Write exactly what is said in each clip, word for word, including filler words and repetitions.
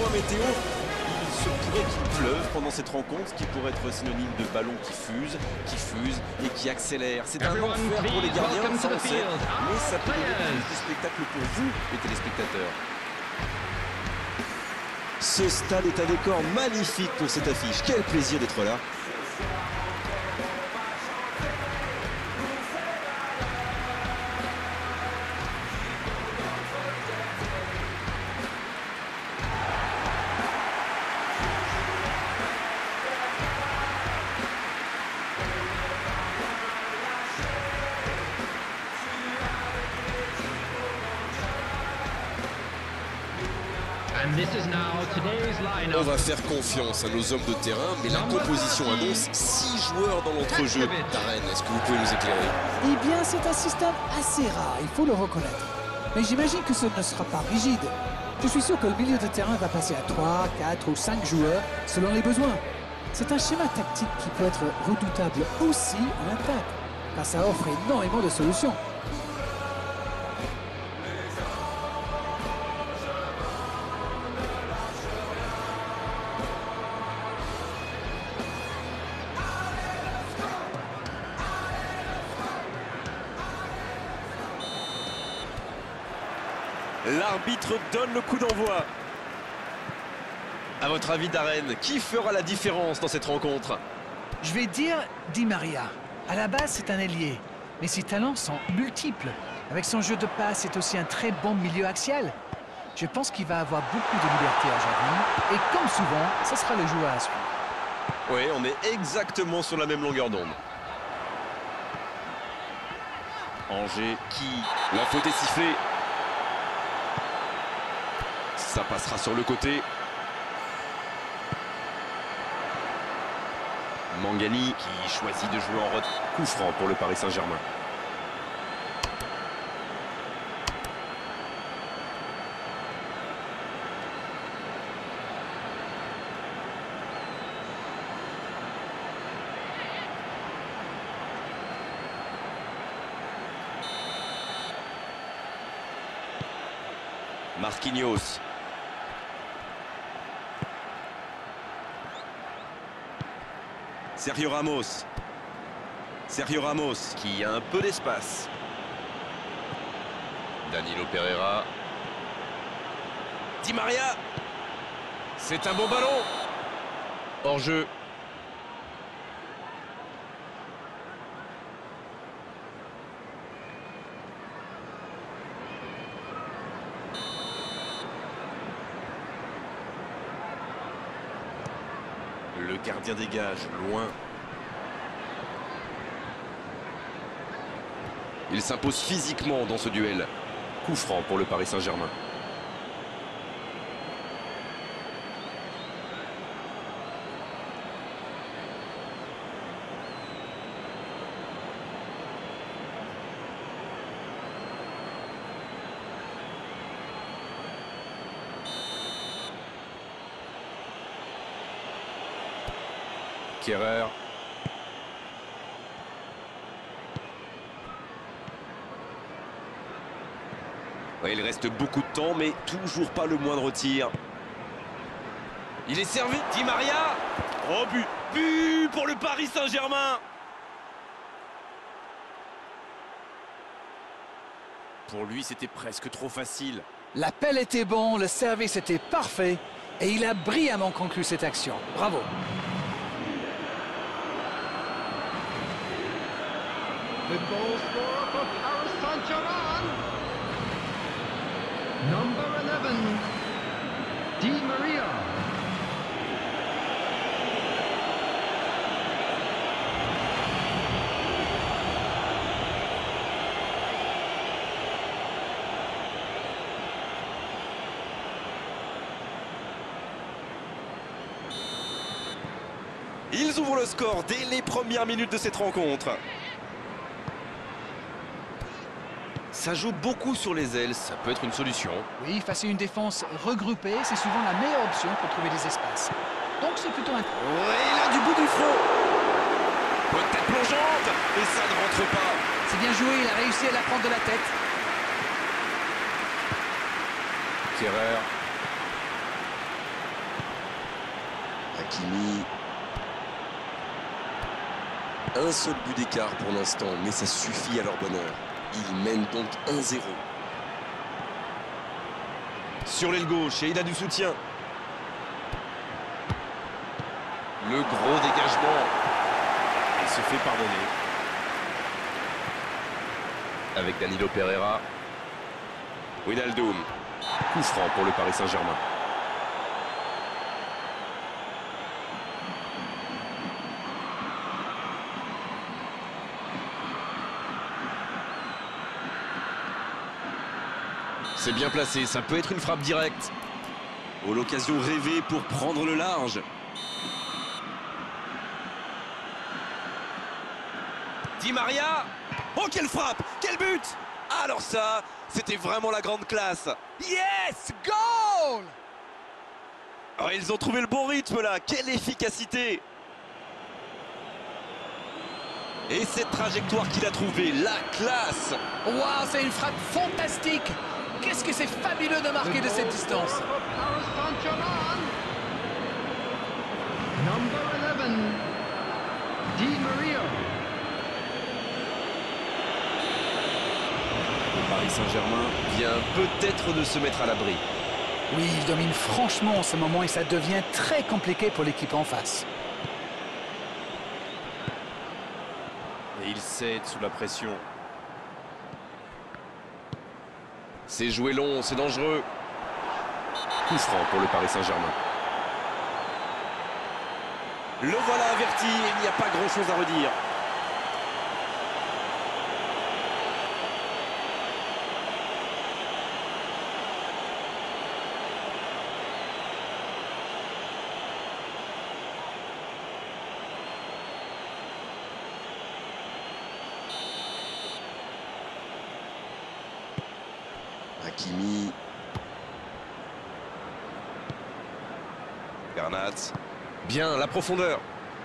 météo, il se pourrait qu'il pleuve pendant cette rencontre, ce qui pourrait être synonyme de ballon qui fuse, qui fuse et qui accélère. C'est un enfer pour les gardiens, ça on sait, mais ça peut donner plus de spectacle pour vous, les téléspectateurs. Ce stade est un décor magnifique pour cette affiche. Quel plaisir d'être là. On va faire confiance à nos hommes de terrain, mais la composition annonce six joueurs dans l'entrejeu. Darren, est-ce que vous pouvez nous éclairer? Eh bien, c'est un système assez rare, il faut le reconnaître. Mais j'imagine que ce ne sera pas rigide. Je suis sûr que le milieu de terrain va passer à trois, quatre ou cinq joueurs selon les besoins. C'est un schéma tactique qui peut être redoutable aussi en attaque, car ça offre énormément de solutions. L'arbitre donne le coup d'envoi. À votre avis, Darren, qui fera la différence dans cette rencontre? Je vais dire Di Maria. À la base, c'est un ailier, mais ses talents sont multiples. Avec son jeu de passe, c'est aussi un très bon milieu axial. Je pense qu'il va avoir beaucoup de liberté aujourd'hui, et comme souvent, ce sera le joueur à suivre. Oui, on est exactement sur la même longueur d'onde. Angers qui... La faute est sifflée. Ça passera sur le côté. Mangani qui choisit de jouer en retrait. Coup franc pour le Paris Saint-Germain. Marquinhos. Sergio Ramos. Sergio Ramos qui a un peu d'espace. Danilo Pereira. Di Maria. C'est un bon ballon. Hors jeu. Le gardien dégage, loin. Il s'impose physiquement dans ce duel. Coup franc pour le Paris Saint-Germain. Kerrer. Ouais, il reste beaucoup de temps, mais toujours pas le moindre tir. Il est servi. Di Maria. Oh, but. But pour le Paris Saint-Germain. Pour lui, c'était presque trop facile. L'appel était bon, le service était parfait, et il a brillamment conclu cette action. Bravo. The goal scorer for Paris Saint-Germain, number eleven, Di Maria. Ils ouvrent le score dès les premières minutes de cette rencontre. Ça joue beaucoup sur les ailes, ça peut être une solution. Oui, face à une défense regroupée, c'est souvent la meilleure option pour trouver des espaces. Donc c'est plutôt un... Oui, là, du bout du front. Peut-être plongeante, et ça ne rentre pas. C'est bien joué, il a réussi à la prendre de la tête. Kerrer. Hakimi. Un seul but d'écart pour l'instant, mais ça suffit à leur bonheur. Ils mènent donc un zéro. Sur l'aile gauche, et il a du soutien. Le gros dégagement. Il se fait pardonner. Avec Danilo Pereira. Wijnaldum. Coup franc pour le Paris Saint-Germain. C'est bien placé, ça peut être une frappe directe. Oh, l'occasion rêvée pour prendre le large. Di Maria. Oh, quelle frappe! Quel but! Alors ça, c'était vraiment la grande classe. Yes! Goal! Oh, ils ont trouvé le bon rythme là. Quelle efficacité! Et cette trajectoire qu'il a trouvée, la classe! Waouh, c'est une frappe fantastique! Qu'est-ce que c'est fabuleux de marquer de cette distance! Paris Saint-Germain. Number eleven, Di Maria. Le Paris Saint-Germain vient peut-être de se mettre à l'abri. Oui, il domine franchement en ce moment et ça devient très compliqué pour l'équipe en face. Et il cède sous la pression. C'est joué long, c'est dangereux. Coup franc pour le Paris Saint-Germain. Le voilà averti, il n'y a pas grand-chose à redire. Hakimi. Garnaat. Bien, la profondeur.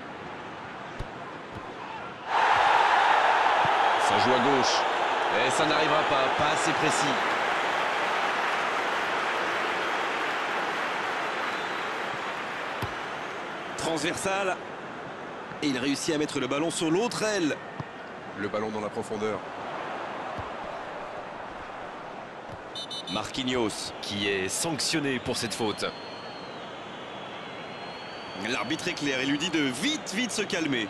Ça joue à gauche. Et ça n'arrivera pas, pas assez précis. Transversal. Et il réussit à mettre le ballon sur l'autre aile. Le ballon dans la profondeur. Marquinhos qui est sanctionné pour cette faute. L'arbitre est clair et lui dit de vite, vite se calmer.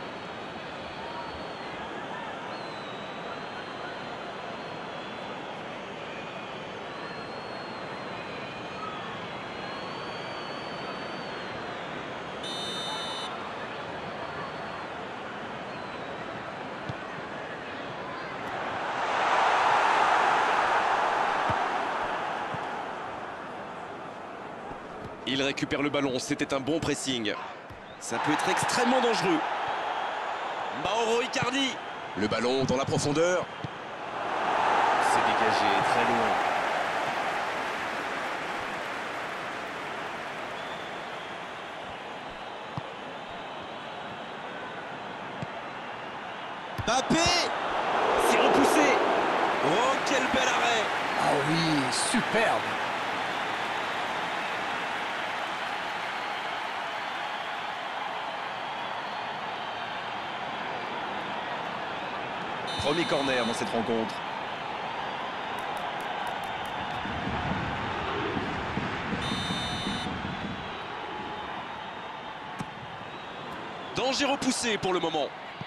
Il récupère le ballon, c'était un bon pressing. Ça peut être extrêmement dangereux. Mauro Icardi. Le ballon dans la profondeur. C'est dégagé très loin. Mbappé. C'est repoussé. Oh, quel bel arrêt. Ah oui, superbe! Premier corner dans cette rencontre. Danger repoussé pour le moment.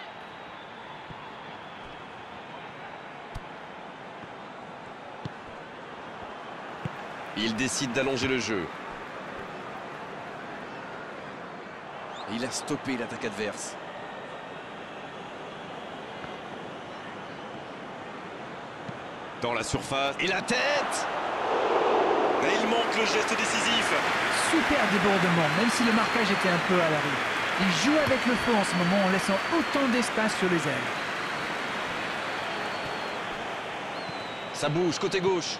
Il décide d'allonger le jeu. Il a stoppé l'attaque adverse. Dans la surface. Et la tête! Et il manque le geste décisif. Super débordement, même si le marquage était un peu à l'arrière. Il joue avec le feu en ce moment en laissant autant d'espace sur les ailes. Ça bouge, côté gauche.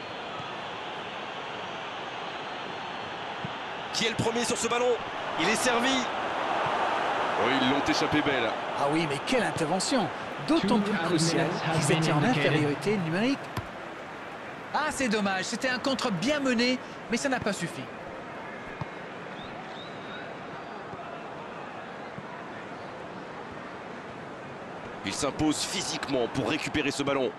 Qui est le premier sur ce ballon? Il est servi. Oh, ils l'ont échappé belle. Ah oui, mais quelle intervention! D'autant plus crucial qu'ils étaient en infériorité numérique. Ah, c'est dommage, c'était un contre bien mené, mais ça n'a pas suffi. Il s'impose physiquement pour récupérer ce ballon.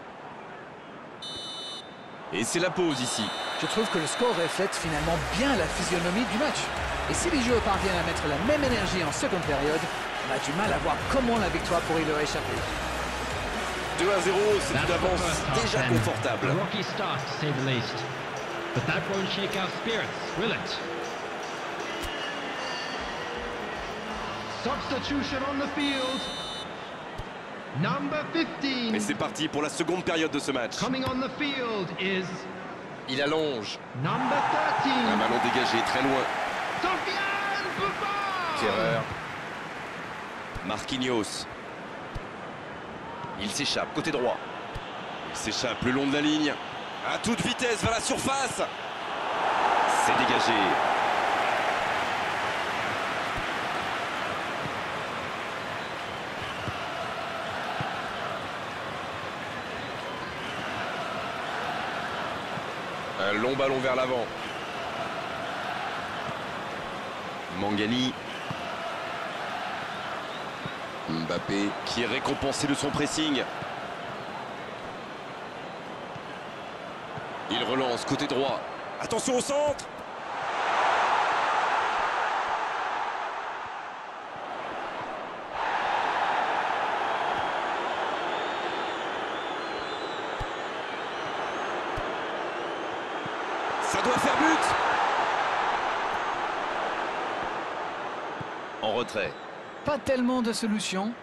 Et c'est la pause ici. Je trouve que le score reflète finalement bien la physionomie du match. Et si les joueurs parviennent à mettre la même énergie en seconde période, on a du mal à voir comment la victoire pourrait leur échapper. deux à zéro, c'est une avance déjà confortable. A rocky start, to say the least. But that won't shake our spirits, will it? Substitution on the field. Number fifteen. Et c'est parti pour la seconde période de ce match. Coming on the field is Il allonge. number thirteen. Un ballon dégagé très loin. Sofiane Buffon. Erreur. Marquinhos. Il s'échappe côté droit. Il s'échappe le long de la ligne. À toute vitesse vers la surface. C'est dégagé. Un long ballon vers l'avant. Mangani. Mbappé. Qui est récompensé de son pressing. Il relance côté droit. Attention au centre. Ça doit faire but. En retrait. Pas tellement de solutions.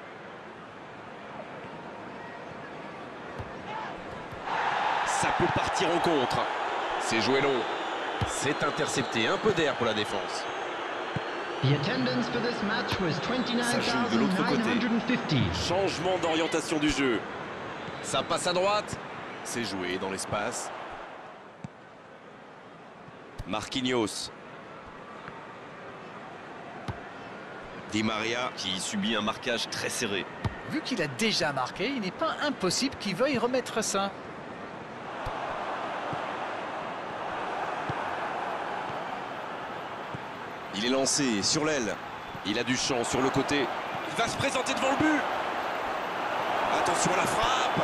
Ça peut partir en contre. C'est joué long. C'est intercepté. Un peu d'air pour la défense. The attendance for this match was Ça joue de l'autre côté. twenty-nine thousand nine hundred fifty. Changement d'orientation du jeu. Ça passe à droite. C'est joué dans l'espace. Marquinhos. Di Maria qui subit un marquage très serré. Vu qu'il a déjà marqué, il n'est pas impossible qu'il veuille remettre ça. Il est lancé sur l'aile. Il a du champ sur le côté. Il va se présenter devant le but. Attention à la frappe.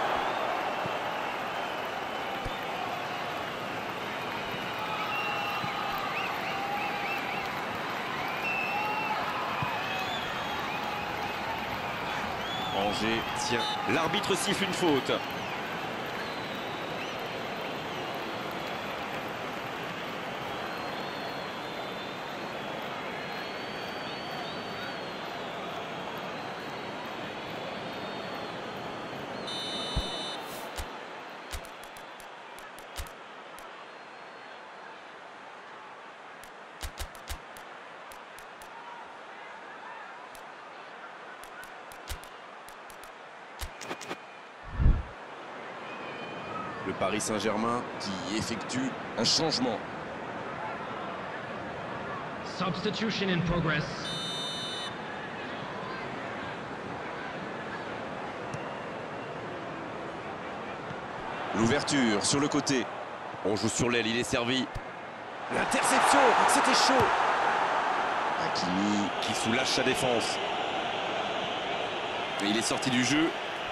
Angers tient. L'arbitre siffle une faute. Le Paris Saint-Germain Qui effectue un changement. Substitution in progress. L'ouverture sur le côté. On joue sur l'aile, il est servi. L'interception, c'était chaud. Hakimi. Qui soulage sa défense. Et il est sorti du jeu.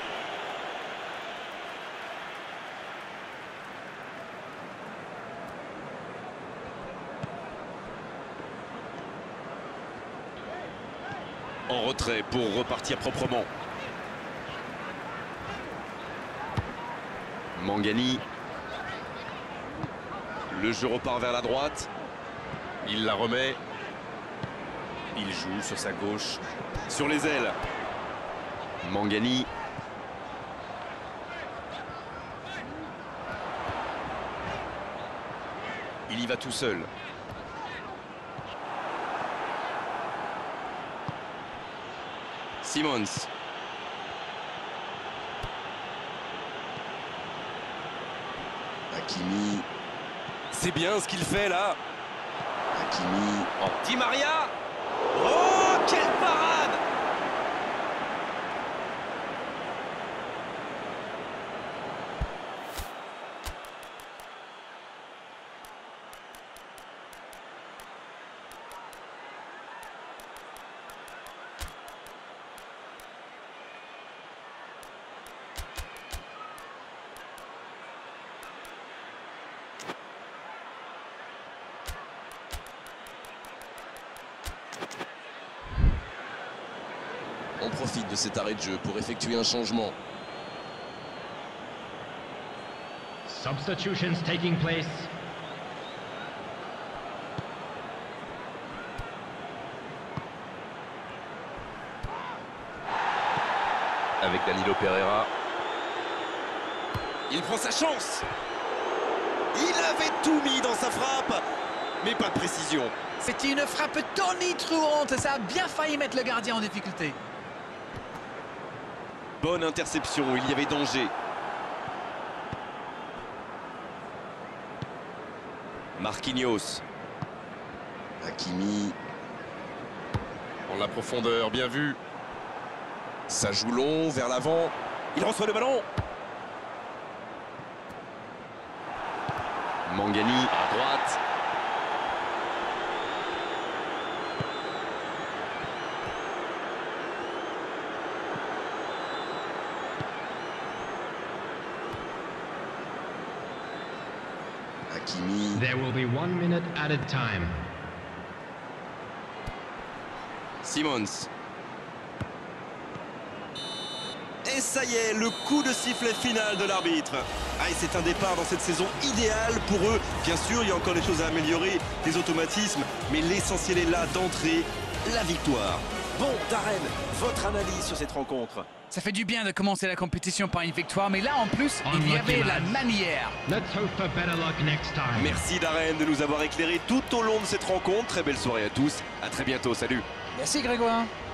En retrait pour repartir proprement. Mangani. Le jeu repart vers la droite. Il la remet. Il joue sur sa gauche. Sur les ailes. Mangani. Il y va tout seul. Simons. Hakimi. C'est bien ce qu'il fait là. Hakimi. Oh, Di Maria. Oh, quelle parade! On profite de cet arrêt de jeu pour effectuer un changement. Substitutions taking place. Avec Danilo Pereira. Il prend sa chance. Il avait tout mis dans sa frappe, mais pas de précision. C'était une frappe tonitruante, ça a bien failli mettre le gardien en difficulté. Bonne interception, il y avait danger. Marquinhos. Hakimi. En la profondeur, bien vu. Ça joue long, vers l'avant. Il reçoit le ballon. Mangani à droite. Hakimi. There will be one minute added time. Simons. Et ça y est, le coup de sifflet final de l'arbitre. Ah, et c'est un départ dans cette saison idéale pour eux. Bien sûr, il y a encore des choses à améliorer, des automatismes, mais l'essentiel est là d'entrée, la victoire. Bon, Darren, votre analyse sur cette rencontre? Ça fait du bien de commencer la compétition par une victoire, mais là en plus, il y avait la manière. Let's hope for better luck next time. Merci Darren de nous avoir éclairé tout au long de cette rencontre. Très belle soirée à tous. À très bientôt, salut. Merci Grégoire.